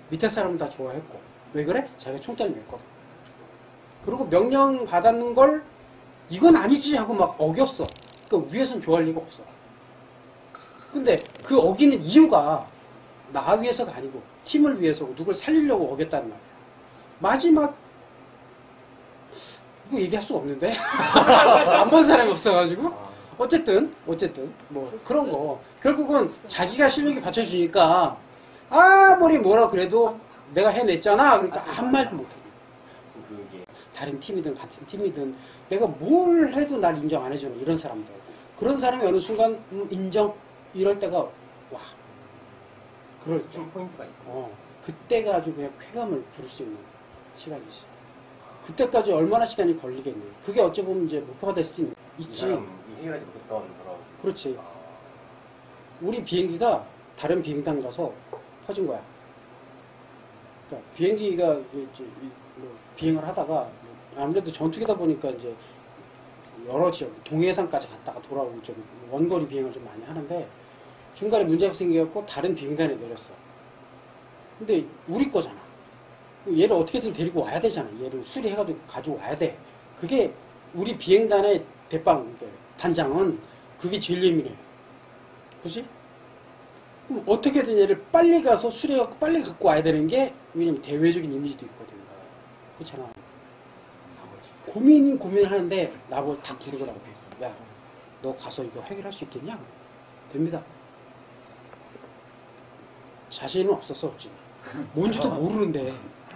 밑에 사람은 다 좋아했고. 왜 그래? 자기가 총장이 냈거든. 그리고 명령 받았는 걸 이건 아니지 하고 막 어겼어. 그러니까 위에서는 좋아할 리가 없어. 근데 그 어기는 이유가 나 위해서가 아니고 팀을 위해서고 누굴 살리려고 어겼다는 말이야. 마지막 이거 얘기할 수가 없는데 안 본 사람이 없어가지고 어쨌든 뭐 그런 거 결국은 자기가 실력이 받쳐주니까 아무리 뭐라 그래도 내가 해냈잖아. 그러니까 아무 말도 못해. 다른 팀이든 같은 팀이든 내가 뭘 해도 날 인정 안 해주는 이런 사람들. 그런 사람이 어느 순간 인정 이럴 때가 와. 그럴 때 포인트가 있고. 그때가 아주 그냥 쾌감을 부를 수 있는 시간이지. 그때까지 얼마나 시간이 걸리겠니. 그게 어찌 보면 이제 목표가 될 수도 있지. 이 해결하지 못했던 그런. 그렇지. 우리 비행기가 다른 비행단 가서 터진 거야. 그러니까 비행기가 이제 뭐 비행을 하다가 아무래도 전투기다 보니까 이제 여러 지역, 동해상까지 갔다가 돌아오고 좀 원거리 비행을 좀 많이 하는데 중간에 문제가 생겨갖고 다른 비행단에 내렸어. 근데 우리 거잖아. 얘를 어떻게든 데리고 와야 되잖아. 얘를 수리해가지고 가지고 와야 돼. 그게 우리 비행단의 단장은 그게 제일 예민해. 그치? 그럼 어떻게든 얘를 빨리 가서 수리해갖고 빨리 갖고 와야 되는 게 왜냐면 대외적인 이미지도 있거든. 그렇잖아. 고민하는데 나보고 다 부르더라고. 야, 너 가서 이거 해결할 수 있겠냐? 됩니다. 자신은 없었어, 지금. 뭔지도 모르는데.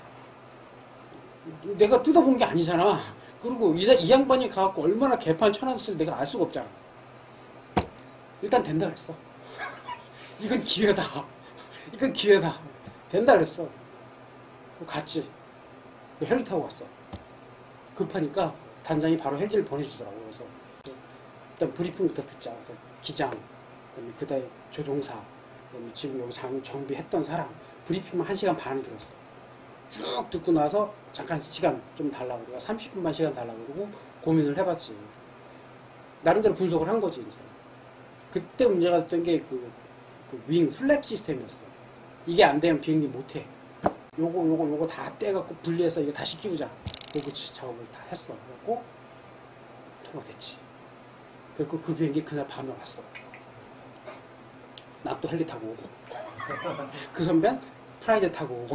내가 뜯어본 게 아니잖아. 그리고 이 양반이 가갖고 얼마나 개판 쳐놨을 내가 알 수가 없잖아. 일단 된다 그랬어. 이건 기회다. 이건 기회다. 된다 그랬어. 갔지. 헬기 타고 갔어. 급하니까 단장이 바로 헬기를 보내주더라고. 그래서 일단 브리핑부터 듣자. 그래서 기장, 그다음에 그다음에 조종사, 그다음에 지금 여기 정비했던 사람 브리핑만 1시간 반을 들었어. 쭉 듣고 나서 잠깐 시간 좀 달라고 그러고 30분만 시간 달라고 그러고 고민을 해봤지. 나름대로 분석을 한 거지 이제. 그때 문제가 됐던 게 그 윙 플랩 시스템이었어. 이게 안 되면 비행기 못 해. 요거 다 떼갖고 분리해서 이거 다시 끼우자. 그 작업을 다 했어. 그래갖고 통과됐지. 그래갖고 그 비행기 그날 밤에 왔어. 난 또 헬기 타고 오고. 그 선배는 프라이드 타고 오고.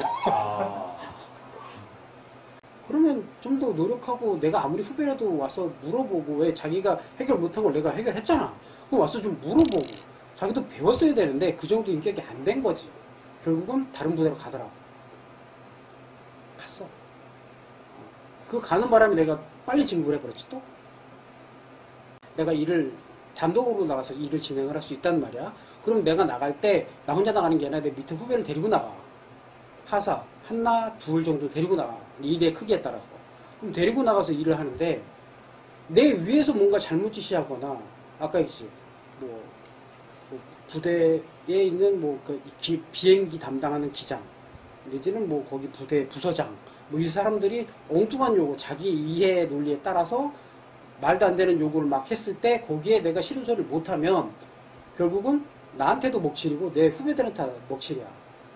그러면 좀 더 노력하고 내가 아무리 후배라도 와서 물어보고 왜 자기가 해결 못한 걸 내가 해결했잖아. 그럼 와서 좀 물어보고 자기도 배웠어야 되는데 그 정도 인격이 안 된 거지. 결국은 다른 부대로 가더라고. 갔어. 그 가는 바람에 내가 빨리 진급을 해버렸지 또. 내가 일을 단독으로 나가서 일을 진행을 할 수 있단 말이야. 그럼 내가 나갈 때 나 혼자 나가는 게 아니라 내 밑에 후배를 데리고 나가. 하사, 하나, 둘 정도 데리고 나가. 일의 크기에 따라서. 그럼 데리고 나가서 일을 하는데 내 위에서 뭔가 잘못 지시하거나 아까 얘기했지. 뭐 부대에 있는 비행기 담당하는 기장 내지는 뭐 거기 부대 부서장 뭐 이 사람들이 엉뚱한 요구 자기 이해 논리에 따라서 말도 안 되는 요구를 막 했을 때 거기에 내가 싫은 소리를 못하면 결국은 나한테도 먹칠이고 내 후배들한테 먹칠이야.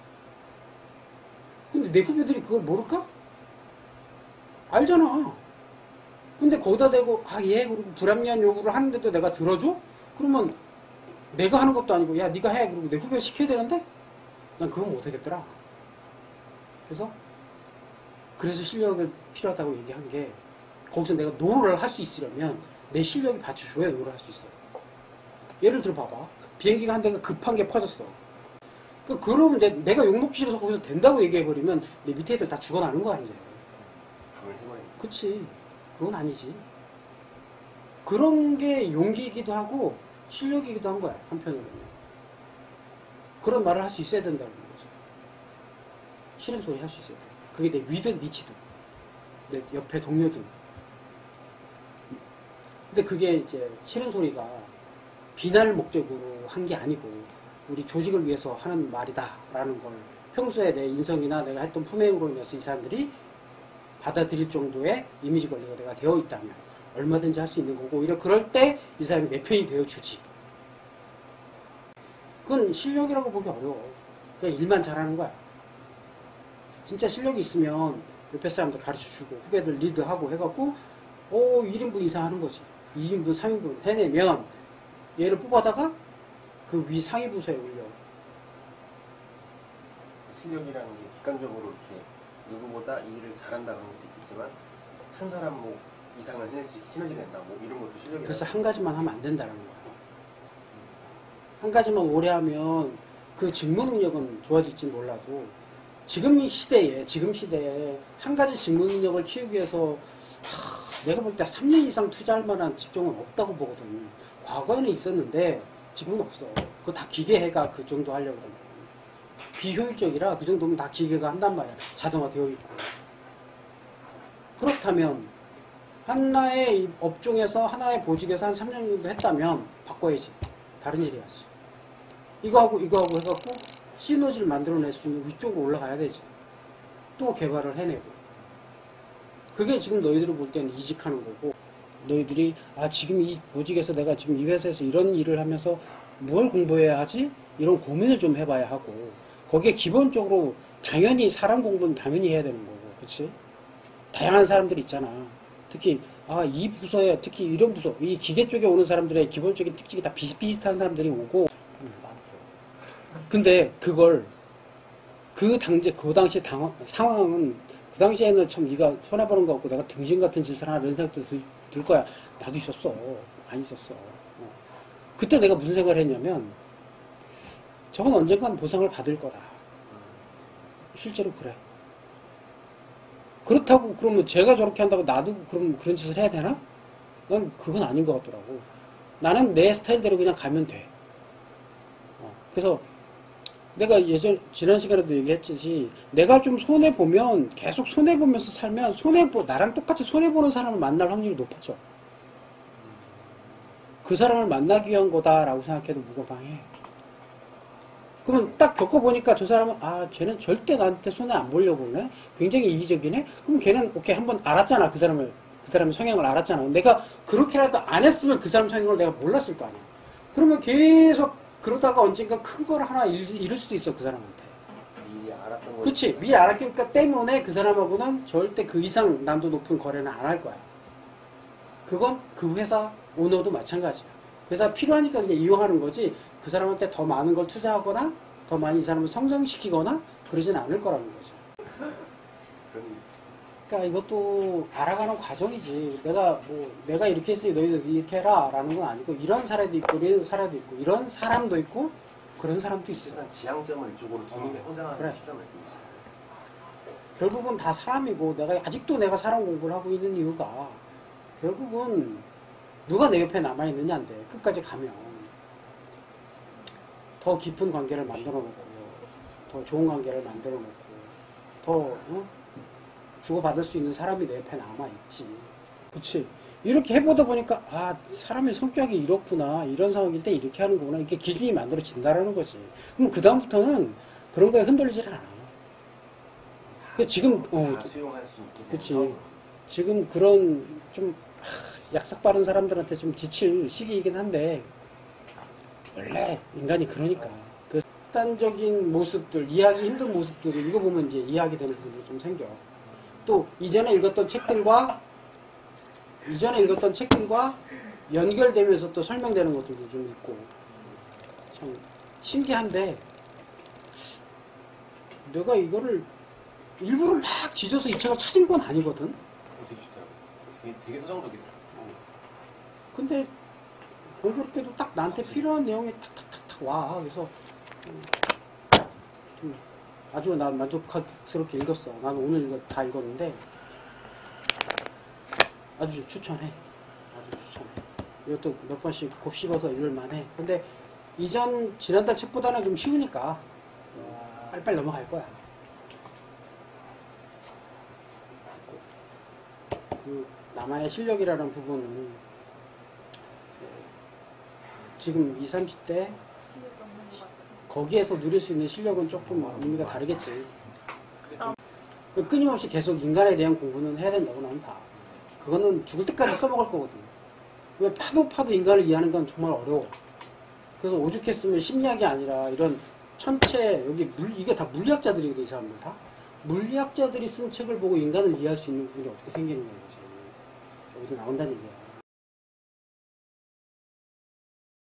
근데 내 후배들이 그걸 모를까? 알잖아. 근데 거기다 대고 그리고 불합리한 요구를 하는데도 내가 들어줘? 그러면 내가 하는 것도 아니고 야 네가 해. 그리고 내 후배 시켜야 되는데 난 그건 못하겠더라. 그래서 실력을 필요하다고 얘기한 게 거기서 내가 노를 할 수 있으려면 내 실력이 받쳐줘야 노를 할 수 있어. 예를 들어 봐봐. 비행기가 한 대가 급한 게 퍼졌어. 그러면 내가 욕먹기 싫어서 거기서 된다고 얘기해버리면 내 밑에 애들 다 죽어나는 거야 이제. 그치. 그건 아니지. 그런 게 용기이기도 하고 실력이기도 한 거야 한편으로는. 그런 말을 할 수 있어야 된다는 거죠. 싫은 소리 할 수 있어야 돼. 그게 내 위든 미치든 내 옆에 동료든. 근데 그게 이제 싫은 소리가 비난을 목적으로 한 게 아니고 우리 조직을 위해서 하는 말이다 라는 걸 평소에 내 인성이나 내가 했던 품행으로 인해서 이 사람들이 받아들일 정도의 이미지 관리가 내가 되어 있다면 얼마든지 할 수 있는 거고 오히려 그럴 때 이 사람이 내 편이 되어주지. 그건 실력이라고 보기 어려워. 그냥 일만 잘하는 거야. 진짜 실력이 있으면 옆에 사람들 가르쳐주고 후배들 리드하고 해갖고 1인분 이상 하는 거지. 2인분, 3인분 해내면 얘를 뽑아다가 그 위 상위 부서에 올려. 실력이라는 게 객관적으로 이렇게 누구보다 이 일을 잘한다 그런 것도 있겠지만 한 사람 뭐 이상을 해낼 수 있게 시너지가 된다 뭐 이런 것도 실력이라. 그래서 한 가지만 하면 안 된다는 거야. 한 가지만 오래 하면 그 직무 능력은 좋아질지 몰라도 지금 시대에 한 가지 직무 능력을 키우기 위해서 내가 볼 때 3년 이상 투자할 만한 직종은 없다고 보거든. 과거에는 있었는데 지금은 없어. 그거 다 기계가 그 정도 하려고 그러면 비효율적이라 그 정도면 다 기계가 한단 말이야. 자동화되어 있고. 그렇다면 하나의 업종에서 하나의 보직에서 한 3년 정도 했다면 바꿔야지. 다른 일 해야지. 이거하고 해갖고 시너지를 만들어낼 수 있는 위쪽으로 올라가야 되지. 또 개발을 해내고. 그게 지금 너희들이 볼 때는 이직하는 거고, 너희들이 지금 이 보직에서 내가 지금 이 회사에서 이런 일을 하면서 뭘 공부해야 하지? 이런 고민을 좀 해봐야 하고, 거기에 기본적으로 당연히 사람 공부는 당연히 해야 되는 거고, 그치? 다양한 사람들이 있잖아. 특히 이 부서에 특히 이런 부서, 이 기계 쪽에 오는 사람들의 기본적인 특징이 다 비슷비슷한 사람들이 오고, 근데 그걸 그 당시 상황은 그 당시에는 참 네가 손해보는 거 없고 내가 등신 같은 짓을 하나 이런 생각도 들 거야. 나도 있었어. 많이 있었어. 그때 내가 무슨 생각을 했냐면 저건 언젠간 보상을 받을 거다. 실제로 그래. 그렇다고 그러면 제가 저렇게 한다고 나도 그럼 그런 짓을 해야 되나? 난 그건 아닌 것 같더라고. 나는 내 스타일대로 그냥 가면 돼. 그래서 내가 지난 시간에도 얘기했지, 내가 좀 손해보면, 계속 손해보면서 살면, 나랑 똑같이 손해보는 사람을 만날 확률이 높아져. 그 사람을 만나기 위한 거다라고 생각해도 무거방해. 그러면 딱 겪어보니까 저 사람은, 쟤는 절대 나한테 손해 안 보려고 그러네? 굉장히 이기적이네? 그럼 걔는, 오케이, 한번 알았잖아. 그 사람의 성향을 알았잖아. 내가 그렇게라도 안 했으면 그 사람 성향을 내가 몰랐을 거 아니야. 그러면 계속, 그러다가 언젠가 큰 걸 하나 잃을 수도 있어, 그 사람한테. 미리 알았던 거. 그치. 미리 알았기 때문에 그 사람하고는 절대 그 이상 난도 높은 거래는 안 할 거야. 그건 그 회사 오너도 마찬가지야. 그 회사 필요하니까 그냥 이용하는 거지, 그 사람한테 더 많은 걸 투자하거나, 더 많이 이 사람을 성장시키거나, 그러진 않을 거라는 거죠. 그런 게 있어. 그러니까 이것도 알아가는 과정이지. 내가 이렇게 했으니 너희도 이렇게 해라 라는 건 아니고, 이런 사례도 있고, 이런 사례도 있고, 이런 사람도 있고, 그런 사람도 있어. 일단 지향점을 이쪽으로 두는 게 성장하는 그래. 쉽다는 말씀이시죠. 결국은 다 사람이고, 아직도 내가 사람 공부를 하고 있는 이유가, 결국은 누가 내 옆에 남아있느냐인데, 끝까지 가면 더 깊은 관계를 만들어 놓고, 더 좋은 관계를 만들어 놓고, 더 주고받을 수 있는 사람이 내 옆에 남아있지. 그치? 이렇게 해보다 보니까, 사람의 성격이 이렇구나. 이런 상황일 때 이렇게 하는구나. 이게 기준이 만들어진다라는 거지. 그럼 그다음부터는 그런 거에 흔들리질 않아. 지금, 다 수용할 수 있게. 그치. 지금 그런 좀, 약삭 빠른 사람들한테 좀 지칠 시기이긴 한데, 원래 인간이 그러니까. 그 극단적인 모습들, 이해하기 힘든 모습들을 읽어보면 이제 이해하게 되는 부분이 좀 생겨. 또 이전에 읽었던 책들과 연결되면서 또 설명되는 것들도 좀 있고 참 신기한데 내가 이거를 일부러 막 뒤져서 이 책을 찾은 건 아니거든. 되게 좋더라고. 되게 서정적이다. 근데 공교롭게도 딱 나한테 필요한 내용이 탁탁탁탁 와. 그래서 좀 아주 난 만족스럽게 읽었어. 나는 오늘 이거 다 읽었는데 아주 추천해. 아주 추천해. 이것도 몇 번씩 곱씹어서 읽을만해. 근데 지난달 책보다는 좀 쉬우니까 빨리빨리 넘어갈 거야. 그 나만의 실력이라는 부분은 지금 20, 30대 거기에서 누릴 수 있는 실력은 조금 의미가 다르겠지. 끊임없이 계속 인간에 대한 공부는 해야 된다고 나는 봐. 그거는 죽을 때까지 써먹을 거거든. 왜 파도 인간을 이해하는 건 정말 어려워. 그래서 오죽했으면 심리학이 아니라 이런 천체, 이게 다 물리학자들이거든, 이 사람들 다. 물리학자들이 쓴 책을 보고 인간을 이해할 수 있는 부분이 어떻게 생기는 거지. 여기도 나온다는 얘기야.